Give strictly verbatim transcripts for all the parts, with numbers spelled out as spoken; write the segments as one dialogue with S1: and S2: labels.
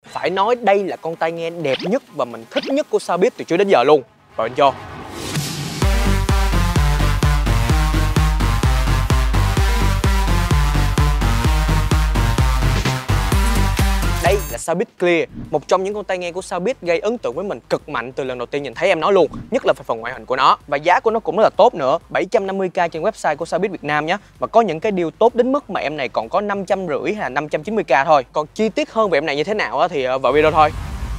S1: Phải nói đây là con tai nghe đẹp nhất và mình thích nhất của Soundbit từ trước đến giờ luôn. Rồi cho. Đây là Soundbit Clear, một trong những con tai nghe của Soundbit gây ấn tượng với mình cực mạnh từ lần đầu tiên nhìn thấy em nó luôn, nhất là về phần ngoại hình của nó. Và giá của nó cũng rất là tốt nữa, bảy trăm năm mươi k trên website của Soundbit Việt Nam nhé. Và có những cái deal tốt đến mức mà em này còn có năm trăm rưỡi hay là năm trăm chín mươi k thôi. Còn chi tiết hơn về em này như thế nào thì vào video thôi.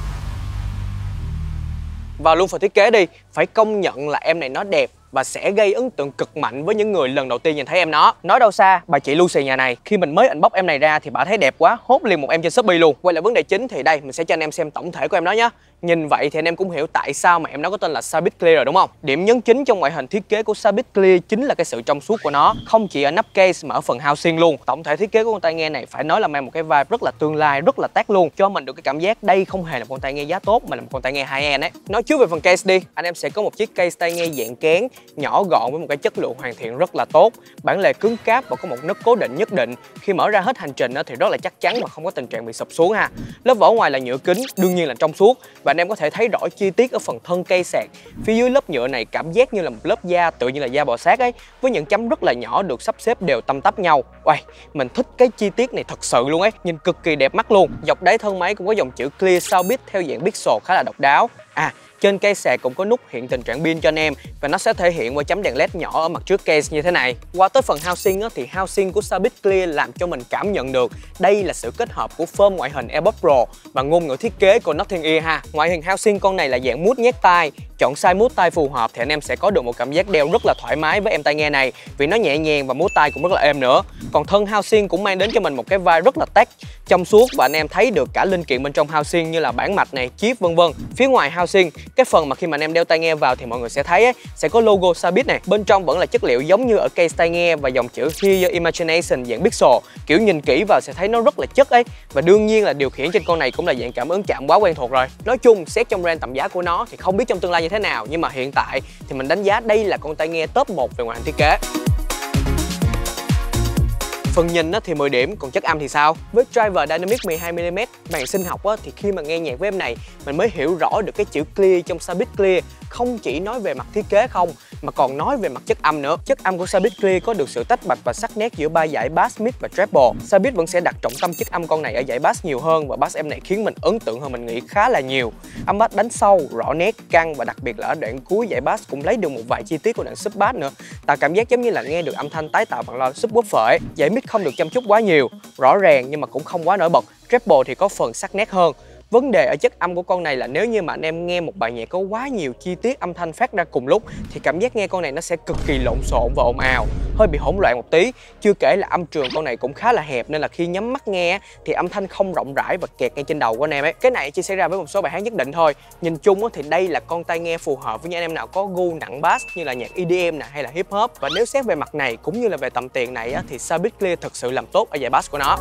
S1: Vào luôn phần thiết kế đi, phải công nhận là em này nó đẹp và sẽ gây ấn tượng cực mạnh với những người lần đầu tiên nhìn thấy em nó. Nói đâu xa, bà chị Lucy nhà này, khi mình mới unbox em này ra thì bà thấy đẹp quá, hốt liền một em trên Shopee luôn. Quay lại vấn đề chính thì đây, mình sẽ cho anh em xem tổng thể của em nó nhé. Nhìn vậy thì anh em cũng hiểu tại sao mà em nó có tên là Soundbit Clear rồi đúng không? Điểm nhấn chính trong ngoại hình thiết kế của Soundbit Clear chính là cái sự trong suốt của nó, không chỉ ở nắp case mà ở phần housing luôn. Tổng thể thiết kế của con tai nghe này phải nói là mang một cái vibe rất là tương lai, rất là tech luôn, cho mình được cái cảm giác đây không hề là con tai nghe giá tốt mà là một con tai nghe high-end ấy. Nói trước về phần case đi, anh em sẽ có một chiếc case tai nghe dạng kén, nhỏ gọn với một cái chất lượng hoàn thiện rất là tốt, bản lề cứng cáp và có một nấc cố định nhất định. Khi mở ra hết hành trình thì rất là chắc chắn và không có tình trạng bị sụp xuống ha. Lớp vỏ ngoài là nhựa kính, đương nhiên là trong suốt và anh em có thể thấy rõ chi tiết ở phần thân cây sạc. Phía dưới lớp nhựa này cảm giác như là một lớp da, tự như là da bò sát ấy, với những chấm rất là nhỏ được sắp xếp đều tăm tắp nhau. Uầy, mình thích cái chi tiết này thật sự luôn ấy, nhìn cực kỳ đẹp mắt luôn. Dọc đáy thân máy cũng có dòng chữ Clear Soundbit theo dạng pixel khá là độc đáo. À, trên cây sạc cũng có nút hiện tình trạng pin cho anh em và nó sẽ thể hiện qua chấm đèn led nhỏ ở mặt trước case như thế này. Qua tới phần housing thì housing của Soundbit Clear làm cho mình cảm nhận được đây là sự kết hợp của phơm ngoại hình AirPods Pro và ngôn ngữ thiết kế của Nothing Ear ha. Ngoại hình housing con này là dạng mút nhét tai, chọn size mút tai phù hợp thì anh em sẽ có được một cảm giác đeo rất là thoải mái với em tai nghe này vì nó nhẹ nhàng và mút tai cũng rất là êm nữa. Còn thân housing cũng mang đến cho mình một cái vibe rất là tech, trong suốt và anh em thấy được cả linh kiện bên trong housing như là bản mạch này, chip vân vân. Phía ngoài housing, cái phần mà khi mà anh em đeo tai nghe vào thì mọi người sẽ thấy ấy, sẽ có logo Soundbit này. Bên trong vẫn là chất liệu giống như ở case tai nghe và dòng chữ Hear Your Imagination dạng pixel, kiểu nhìn kỹ vào sẽ thấy nó rất là chất ấy. Và đương nhiên là điều khiển trên con này cũng là dạng cảm ứng chạm quá quen thuộc rồi. Nói chung xét trong range tầm giá của nó thì không biết trong tương lai như thế nào, nhưng mà hiện tại thì mình đánh giá đây là con tai nghe top một về ngoại hình thiết kế. Phần nhìn thì mười điểm, còn chất âm thì sao? Với driver Dynamic mười hai mi li mét, màn sinh học thì khi mà nghe nhạc với em này mình mới hiểu rõ được cái chữ Clear trong Soundbit Clear không chỉ nói về mặt thiết kế không mà còn nói về mặt chất âm nữa. Chất âm của Soundbit Clear có được sự tách bạch và sắc nét giữa ba dải bass, mid và treble. Soundbit vẫn sẽ đặt trọng tâm chất âm con này ở dải bass nhiều hơn và bass em này khiến mình ấn tượng hơn mình nghĩ khá là nhiều. Âm bass đánh sâu, rõ nét, căng và đặc biệt là ở đoạn cuối dải bass cũng lấy được một vài chi tiết của đoạn sub bass nữa, tạo cảm giác giống như là nghe được âm thanh tái tạo bằng loa subwoofer ấy. Dải mid không được chăm chút quá nhiều, rõ ràng nhưng mà cũng không quá nổi bật. Treble thì có phần sắc nét hơn. Vấn đề ở chất âm của con này là nếu như mà anh em nghe một bài nhạc có quá nhiều chi tiết âm thanh phát ra cùng lúc thì cảm giác nghe con này nó sẽ cực kỳ lộn xộn và ồn ào, hơi bị hỗn loạn một tí. Chưa kể là âm trường con này cũng khá là hẹp nên là khi nhắm mắt nghe thì âm thanh không rộng rãi và kẹt ngay trên đầu của anh em ấy. Cái này chỉ xảy ra với một số bài hát nhất định thôi. Nhìn chung thì đây là con tai nghe phù hợp với những anh em nào có gu nặng bass như là nhạc E D M nè hay là hip hop. Và nếu xét về mặt này cũng như là về tầm tiền này thì Soundbit Clear thực sự làm tốt ở dải bass của nó.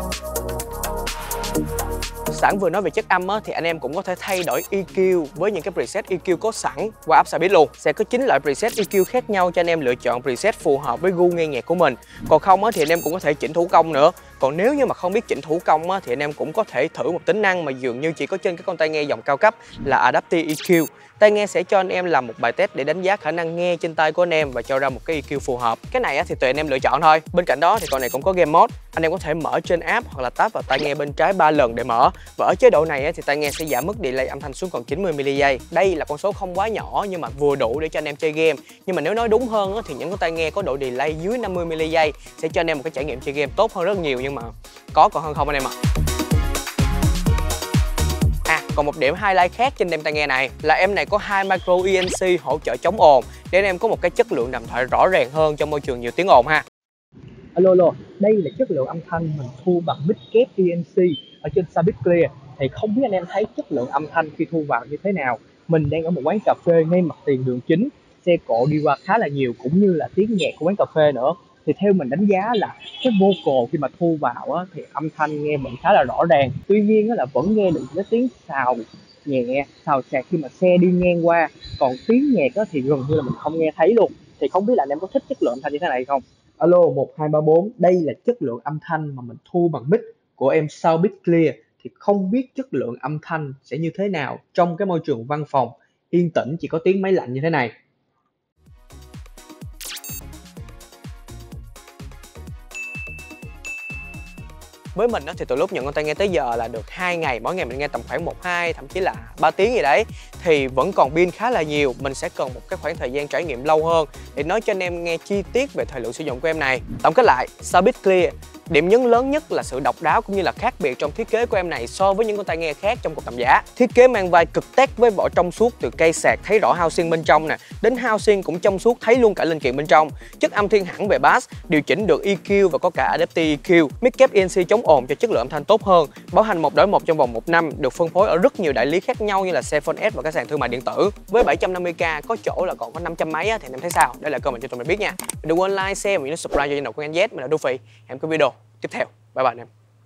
S1: Sẵn vừa nói về chất âm thì anh em cũng có thể thay đổi E Q với những cái preset E Q có sẵn qua app Soundbit luôn. Sẽ có chín loại preset E Q khác nhau cho anh em lựa chọn preset phù hợp với gu nghe nhạc của mình. Còn không thì anh em cũng có thể chỉnh thủ công nữa. Còn nếu như mà không biết chỉnh thủ công thì anh em cũng có thể thử một tính năng mà dường như chỉ có trên các con tai nghe dòng cao cấp là Adaptive E Q. Tai nghe sẽ cho anh em làm một bài test để đánh giá khả năng nghe trên tai của anh em và cho ra một cái E Q phù hợp. Cái này thì tùy anh em lựa chọn thôi. Bên cạnh đó thì con này cũng có game mode. Anh em có thể mở trên app hoặc là tap vào tai nghe bên trái ba lần để mở. Và ở chế độ này thì tai nghe sẽ giảm mức delay âm thanh xuống còn chín mươi mi li giây. Đây là con số không quá nhỏ nhưng mà vừa đủ để cho anh em chơi game. Nhưng mà nếu nói đúng hơn thì những con tai nghe có độ delay dưới năm mươi mi li giây sẽ cho anh em một cái trải nghiệm chơi game tốt hơn rất nhiều, nhưng mà có còn hơn không anh em ạ. À, còn một điểm highlight khác trên em tai nghe này là em này có hai micro E N C hỗ trợ chống ồn để anh em có một cái chất lượng đàm thoại rõ ràng hơn trong môi trường nhiều tiếng ồn ha.
S2: Alo alo, đây là chất lượng âm thanh mình thu bằng mic kép E N C ở trên Soundbit Clear. Thì không biết anh em thấy chất lượng âm thanh khi thu vào như thế nào. Mình đang ở một quán cà phê ngay mặt tiền đường chính, xe cộ đi qua khá là nhiều cũng như là tiếng nhạc của quán cà phê nữa. Thì theo mình đánh giá là cái vocal khi mà thu vào á, thì âm thanh nghe vẫn khá là rõ ràng. Tuy nhiên á, là vẫn nghe được cái tiếng xào nhẹ, xào xạc khi mà xe đi ngang qua. Còn tiếng nhạc á, thì gần như là mình không nghe thấy luôn. Thì không biết là anh em có thích chất lượng âm thanh như thế này không? Alo một hai ba bốn, đây là chất lượng âm thanh mà mình thu bằng mic của em Soundbit Clear. thì không biết chất lượng âm thanh sẽ như thế nào trong cái môi trường văn phòng yên tĩnh chỉ có tiếng máy lạnh như thế này.
S1: Với mình á, thì từ lúc nhận con tai nghe tới giờ là được hai ngày, mỗi ngày mình nghe tầm khoảng một hai thậm chí là ba tiếng gì đấy, thì vẫn còn pin khá là nhiều. Mình sẽ cần một cái khoảng thời gian trải nghiệm lâu hơn để nói cho anh em nghe chi tiết về thời lượng sử dụng của em này. Tổng kết lại, Sabit Clear, điểm nhấn lớn nhất là sự độc đáo cũng như là khác biệt trong thiết kế của em này so với những con tai nghe khác trong cùng tầm giá. Thiết kế mang vai cực tech với vỏ trong suốt, từ cây sạc thấy rõ housing bên trong nè, đến housing cũng trong suốt thấy luôn cả linh kiện bên trong. Chất âm thiên hẳn về bass, điều chỉnh được e quy và có cả Adaptive e quy. Mic kép e en xê chống ồn cho chất lượng âm thanh tốt hơn. Bảo hành một đổi một trong vòng một năm, được phân phối ở rất nhiều đại lý khác nhau như là Cellphone S và các sàn thương mại điện tử. Với bảy trăm năm mươi k có chỗ là còn có năm trăm mấy á, thì em thấy sao? Để lại comment cho tụi mình biết nha. Đừng quên like, share và nhớ subscribe cho channel của anh Z. Mình là Đô Phi. Hẹn gặp video tiếp theo. Bye bye anh em.